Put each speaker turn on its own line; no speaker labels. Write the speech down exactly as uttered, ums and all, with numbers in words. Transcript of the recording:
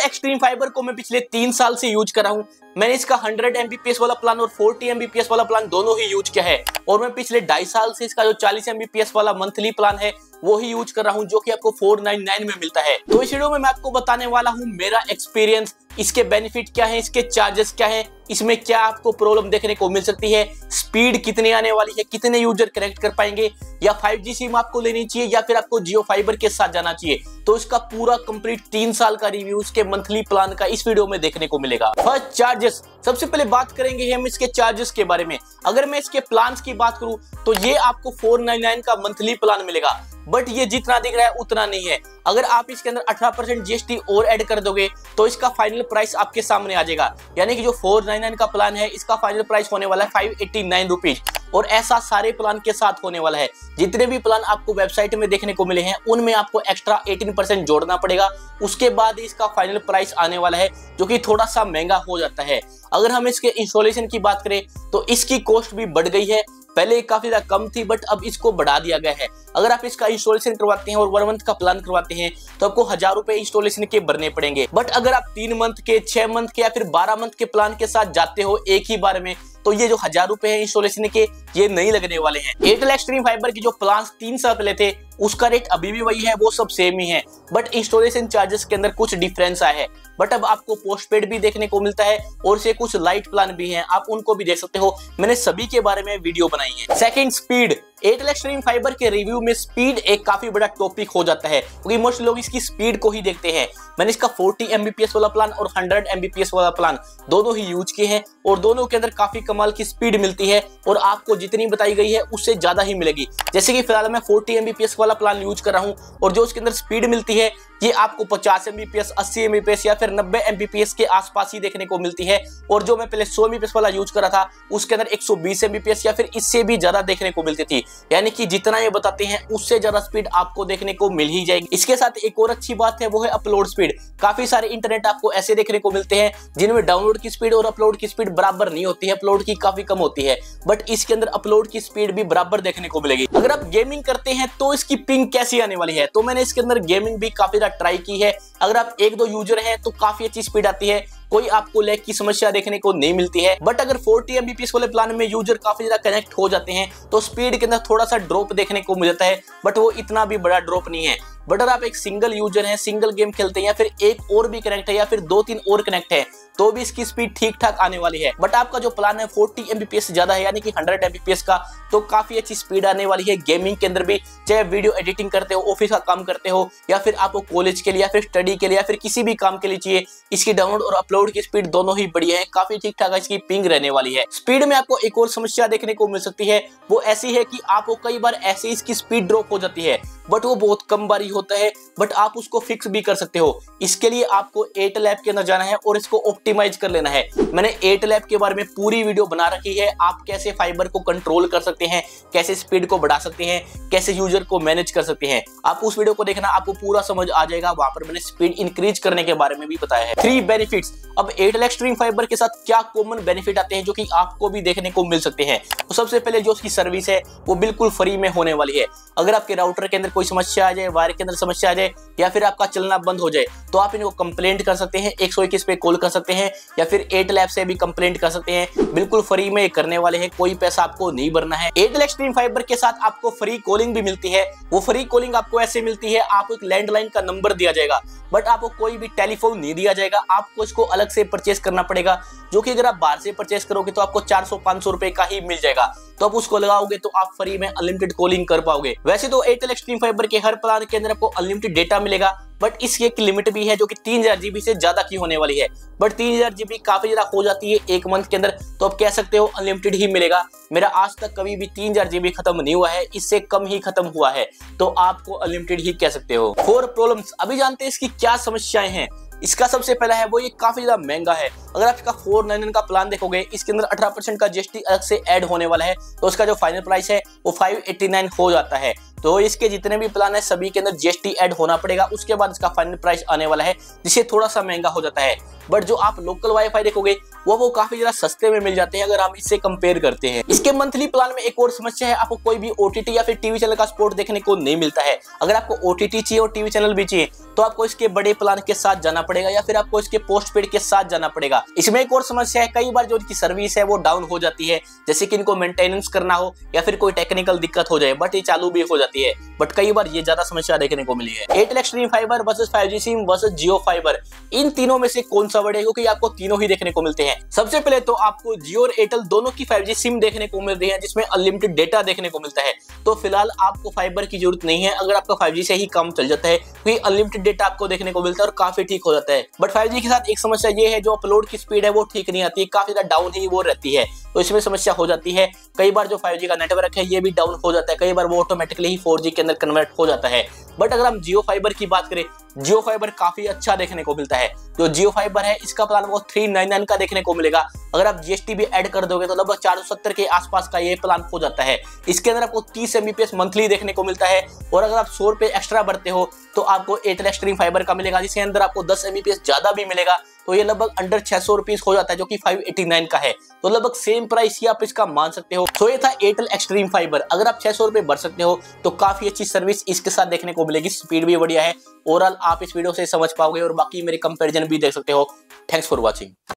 Extreme fibre को मैं पिछले तीन साल से यूज कर रहा हूँ। मैंने इसका हंड्रेड एमबीपीएस वाला प्लान और फोर्टी एमबीपीएस वाला प्लान दोनों ही यूज किया है और मैं पिछले ढाई साल से इसका जो चालीस एमबीपीएस वाला मंथली प्लान है वो ही यूज कर रहा हूँ, जो कि आपको फोर नाइन नाइन में मिलता है। तो इस वीडियो में मैं आपको बताने वाला हूँ मेरा एक्सपीरियंस, इसके बेनिफिट क्या है, इसके चार्जेस क्या है, इसमें क्या आपको प्रॉब्लम देखने को मिल सकती है, स्पीड कितनी आने वाली है, कितने यूजर कनेक्ट कर पाएंगे, या फाइव जी सिम आपको लेनी चाहिए या फिर आपको जियो फाइबर के साथ जाना चाहिए। तो इसका पूरा कंप्लीट तीन साल का रिव्यू इसके मंथली प्लान का इस वीडियो में देखने को मिलेगा। फर्स्ट चार्जेस, सबसे पहले बात करेंगे हम इसके चार्जेस के बारे में। अगर मैं इसके प्लान की बात करूं तो ये आपको फोर नाइन नाइन का मंथली प्लान मिलेगा, बट ये जितना दिख रहा है उतना नहीं है। अगर आप इसके अंदर अठारह परसेंट जीएसटी और ऐड कर दोगे तो इसका फाइनल प्राइस आपके सामने आ जाएगा, यानी कि जो फोर नाइन नाइन का प्लान है इसका फाइनल प्राइस होने वाला है फाइव एटी नाइन रुपीज। और ऐसा सारे प्लान के साथ होने वाला है। जितने भी प्लान आपको वेबसाइट में देखने को मिले हैं उनमें आपको एक्स्ट्रा अठारह परसेंट जोड़ना पड़ेगा, उसके बाद इसका फाइनल प्राइस आने वाला है, जो कि थोड़ा सा महंगा हो जाता है। अगर हम इसके इंस्टॉलेशन की बात करें तो इसकी कॉस्ट भी बढ़ गई है, पहले काफी ज्यादा कम थी बट अब इसको बढ़ा दिया गया है। अगर आप इसका इंस्टॉलेशन करवाते हैं और वन मंथ का प्लान करवाते हैं तो आपको हजार रुपए इंस्टॉलेशन के भरने पड़ेंगे, बट अगर आप तीन मंथ के, छह मंथ के या फिर बारह मंथ के प्लान के साथ जाते हो एक ही बार में तो ये जो हजार रुपए है इंस्टॉलेशन के ये नहीं लगने वाले हैं। एयरटेल एक्सट्रीम फाइबर के जो प्लान तीन साल पहले थे उसका रेट अभी भी वही है, वो सब सेम ही है, बट इंस्टॉलेशन चार्जेस के अंदर कुछ डिफरेंस आया है। बट अब आपको पोस्टपेड भी देखने को मिलता है और से कुछ लाइट प्लान भी हैं, आप उनको भी देख सकते हो। मैंने सभी के बारे में वीडियो बनाई है। Second, speed. Airtel Xstream fiber के रिव्यू में स्पीड एक काफी बड़ा टॉपिक हो जाता है क्योंकि मोस्ट लोग इसकी स्पीड को ही देखते हैं। मैंने इसका फोर्टी एमबीपीएस वाला प्लान और हंड्रेड एमबीपीएस वाला प्लान दोनों ही यूज किए हैं और दोनों के अंदर काफी कमाल की स्पीड मिलती है और आपको जितनी बताई गई है उससे ज्यादा ही मिलेगी। जैसे कि फिलहाल मैं फोर्टी एमबीपीएस वाला प्लान यूज कर रहा हूं और जो उसके अंदर स्पीड मिलती है ये आपको पचास एमबीपीएस, अस्सी एमबीपीएस या फिर नब्बे एमबीपीएस के आसपास ही देखने को मिलती है। और जो मैं पहले सौ एमबीपीएस वाला यूज कर रहा था उसके अंदर एक सौ बीस एमबीपीएस या फिर इससे भी ज्यादा देखने को मिलती थी, यानी कि जितना ये बताते हैं उससे ज्यादा स्पीड आपको देखने को मिल ही जाएगी। इसके साथ एक और अच्छी बात है वो है अपलोड स्पीड। काफी सारे इंटरनेट आपको ऐसे देखने को मिलते हैं जिनमें डाउनलोड की स्पीड और अपलोड की स्पीड बराबर नहीं होती है, अपलोड की काफी कम होती है, बट इसके अंदर अपलोड की स्पीड भी बराबर देखने को मिलेगी। अगर आप गेमिंग करते हैं तो इसकी पिंग कैसी आने वाली है, तो मैंने इसके अंदर गेमिंग भी काफी ज्यादा ट्राई की है। अगर आप एक दो यूजर हैं तो काफी अच्छी स्पीड आती है, कोई आपको लैग की समस्या देखने को नहीं मिलती है। बट अगर फोर्टी एमबीपीएस वाले प्लान में यूजर काफी ज्यादा कनेक्ट हो जाते हैं तो स्पीड के अंदर थोड़ा सा ड्रॉप देखने को मिल जाता है, बट वो इतना भी बड़ा ड्रॉप नहीं है। बट अगर आप एक सिंगल यूजर हैं, सिंगल गेम खेलते हैं या फिर एक और भी कनेक्ट है या फिर दो तीन और कनेक्ट है तो भी इसकी स्पीड ठीक ठाक आने वाली है। बट आपका जो प्लान है फोर्टी एमबीपीएस से ज्यादा है यानी कि हंड्रेड एमबीपीएस का, तो काफी अच्छी स्पीड आने वाली है गेमिंग के अंदर भी। चाहे वीडियो एडिटिंग करते हो, ऑफिस का काम करते हो या फिर आपको कॉलेज के लिए या फिर स्टडी के लिए या फिर किसी भी काम के लिए चाहिए, इसकी डाउनलोड और अपलोड की स्पीड दोनों ही बढ़िया है, काफी ठीक ठाक इसकी पिंग रहने वाली है। स्पीड में आपको एक और समस्या देखने को मिल सकती है, वो ऐसी है कि आपको कई बार ऐसे इसकी स्पीड ड्रॉप हो जाती है, बट वो बहुत कम बारी होता है, बट आप उसको फिक्स भी कर सकते हो। इसके लिए आपको एयरटेल ऐप के अंदर जाना है और इसको ऑप्टिमाइज कर लेना है। मैंने एयरटेल ऐप के बारे में पूरी वीडियो बना रखी है, आप कैसे फाइबर को कंट्रोल कर सकते हैं, कैसे स्पीड को बढ़ा सकते हैं, कैसे यूजर को मैनेज कर सकते हैं। आप उस वीडियो को देखना, आपको पूरा समझ आ जाएगा। वहां पर मैंने स्पीड इंक्रीज करने के बारे में भी बताया है। Three benefits. अब एयरटेल एक्सट्रीम फाइबर के साथ क्या कॉमन बेनिफिट आते हैं जो कि आपको भी देखने को मिल सकते हैं। तो सबसे पहले जो उसकी सर्विस है वो बिल्कुल फ्री में होने वाली है। अगर आपके राउटर के अंदर कोई समस्या आ जाए, वायर के अंदर समस्या आ जाए या फिर आपका चलना बंद हो जाए तो आप इनको कंप्लेंट कर सकते हैं, एक सौ इक्कीस पे कॉल कर सकते हैं या फिर एयरटेल ऐप से भी कंप्लेंट कर सकते हैं। बिल्कुल फ्री में करने वाले हैं, कोई पैसा आपको नहीं भरना है। एयरटेल एक्सट्रीम फाइबर के साथ आपको फ्री कॉलिंग भी मिलती है। वो फ्री कॉलिंग आपको ऐसे मिलती है, आपको एक लैंडलाइन का नंबर दिया जाएगा बट आपको कोई भी टेलीफोन नहीं दिया जाएगा, आपको इसको अलग से परचेस करना पड़ेगा, जो कि अगर आप बाहर से परचेस करोगे तो आपको चार सौ पांच सौ रुपए का ही मिल जाएगा। तो आप उसको लगाओगे तो आप फ्री में अनलिमिटेड कॉलिंग कर पाओगे। वैसे तो एयरटेल एक्सट्रीम फाइबर के हर प्लान के अंदर आपको अनलिमिटेड डेटा मिलेगा, बट इसकी एक लिमिट भी है जो कि तीन हजार जीबी से ज्यादा की होने वाली है। बट तीन हजार जीबी काफी ज्यादा हो जाती है एक मंथ के अंदर, तो आप कह सकते हो अनलिमिटेड ही मिलेगा। मेरा आज तक कभी भी तीन हजार जीबी खत्म नहीं हुआ है, इससे कम ही खत्म हुआ है, तो आपको अनलिमिटेड ही कह सकते हो। Four problems. अभी जानते हैं इसकी क्या समस्याएं हैं। इसका सबसे पहला है वो ये काफी ज्यादा महंगा है। अगर आप इसका फोर नाइन नाइन का प्लान देखोगे, इसके अंदर अठारह परसेंट का जीएसटी अलग से ऐड होने वाला है, तो उसका जो फाइनल प्राइस है वो फाइव एटी नाइन हो जाता है। तो इसके जितने भी प्लान है सभी के अंदर जीएसटी ऐड होना पड़ेगा, उसके बाद इसका फाइनल प्राइस आने वाला है, जिससे थोड़ा सा महंगा हो जाता है। बट जो आप लोकल वाईफाई देखोगे वो वो काफी ज्यादा सस्ते में मिल जाते हैं अगर हम इससे कंपेयर करते हैं। इसके मंथली प्लान में एक और समस्या है, आपको कोई भी ओटीटी या फिर टीवी चैनल का सपोर्ट देखने को नहीं मिलता है। अगर आपको ओटीटी चाहिए और टीवी चैनल भी चाहिए तो आपको इसके बड़े प्लान के साथ जाना पड़ेगा या फिर आपको इसके पोस्टपेड के साथ जाना पड़ेगा। इसमें एक और समस्या है, कई बार जो इनकी सर्विस है वो डाउन हो जाती है, जैसे कि इनको मेंटेनेंस करना हो या फिर कोई टेक्निकल दिक्कत हो जाए, बट ये चालू भी हो जाती है। बट कई बार ये ज्यादा समस्या देखने को मिली है। Airtel Xstream fiber versus five G SIM versus Jio fiber, इन तीनों में से कौन सा बढ़ेगा, क्योंकि आपको तीनों ही देखने को मिलते हैं। सबसे पहले तो आपको जियो और एयरटेल दोनों की फाइव जी सिम देखने को मिल रही है जिसमें अनलिमिटेड डेटा देखने को मिलता है। तो फिलहाल आपको फाइबर की जरूरत नहीं है अगर आपका फाइव जी से ही काम चल जाता है, क्योंकि अनलिमिटेड डेटा आपको देखने को मिलता है और काफी ठीक हो जाता है। बट फाइव जी के साथ एक समस्या ये है, जो अपलोड की स्पीड है वो ठीक नहीं आती है, काफी ज्यादा डाउन ही वो रहती है, तो इसमें समस्या हो जाती है। कई बार जो फाइव जी का नेटवर्क है ये भी डाउन हो जाता है, कई बार वो ऑटोमेटिकली ही फोर जी के अंदर कन्वर्ट हो जाता है। बट अगर हम जियो फाइबर की बात करें, जियो फाइबर काफी अच्छा देखने को मिलता है। जो जियो फाइबर है इसका प्लान वो थ्री नाइन नाइन का देखने को मिलेगा। अगर आप जीएसटी भी ऐड कर दोगे तो लगभग चार सौ सत्तर के आसपास का ये प्लान हो जाता है। इसके अंदर आपको तीस एमबीपीएस मंथली देखने को मिलता है, और अगर आप सौ रुपए एक्स्ट्रा भरते हो तो आपको एयरटेल एक्सट्रीम फाइबर का मिलेगा, जिसके अंदर आपको दस एमबीपीएस ज्यादा भी मिलेगा। तो ये लगभग अंडर छह सौ रुपीस हो जाता है, जो कि फाइव एटी नाइन का है। तो लगभग सेम प्राइस ही आप इसका मान सकते हो। तो ये था एयरटेल एक्सट्रीम फाइबर। अगर आप छह सौ रुपए भर सकते हो तो काफी अच्छी सर्विस इसके साथ देखने को मिलेगी, स्पीड भी बढ़िया है। ओवरऑल आप इस वीडियो से समझ पाओगे और बाकी मेरे कंपैरिजन भी देख सकते हो। Thanks for watching.